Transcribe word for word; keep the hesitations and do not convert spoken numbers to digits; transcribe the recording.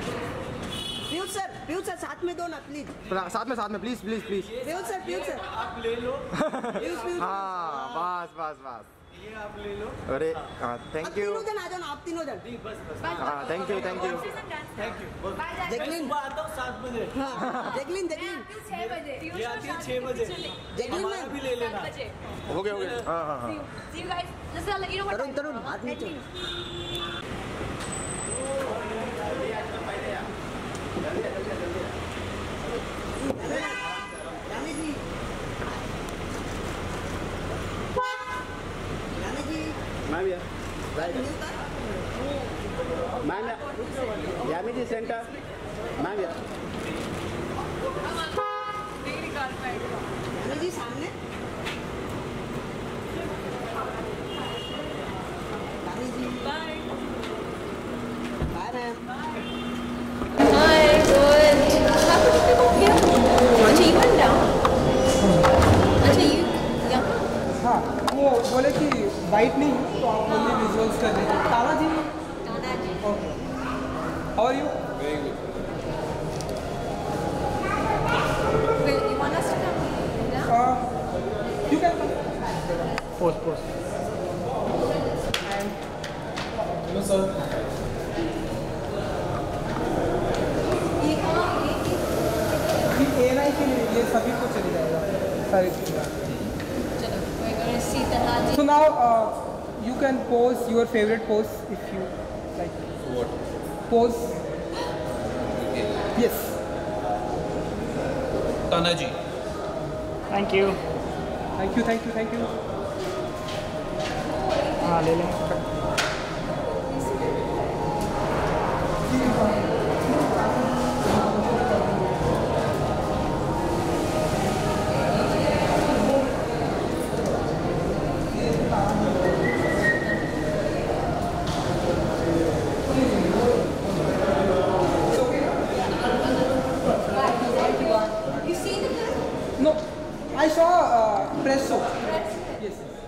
Piyush sir, Piyush sir साथ में दो ना प्लीज। साथ में साथ में please please please. Piyush sir, Piyush sir आप ले लो। पीयूष पीयूष हाँ बस बस बस। ये आप ले लो। अरे हाँ थैंक यू। तीनों जन आ जाओ ना, आप तीनों जन। बस बस हाँ thank you thank you thank you. Jacqueline सुबह आता हूँ सात बजे। हाँ जैकलिन जैकलिन छह बजे ये आती है छह बजे। जैकलिन हमारा मैम भी ले लेना। हो गया हो गया हाँ हाँ हाँ। See you guys. Just I'll let you know what Tarun time. तरुण हाथ नीचे। रानी जी रानी जी मैम या मैम या यामी सेंटर मैम या रानी जी सामने Rani ji bye bye ma'am Hi, good. How could you come here? अच्छा, you went down. अच्छा, you yeah. हाँ वो बोले कि वाइट नहीं तो आप ओनली विजुअल्स कर दीजिए। Tala ji Tana ji. Okay how are you very good Wait, you want us to come down? You can post post and hello sir ये कहाँ ये ये ए आई के लिए ये सभी को चल जाएगा सारी चीज़ें। चलो, we're gonna see Tana ji. So now uh, you can pose your favorite pose if you like. What? Pose. Yes. Tanaji. Thank you. Thank you. Thank you. Thank you. हाँ ले लें। You see the No, I saw uh, presso. Yes.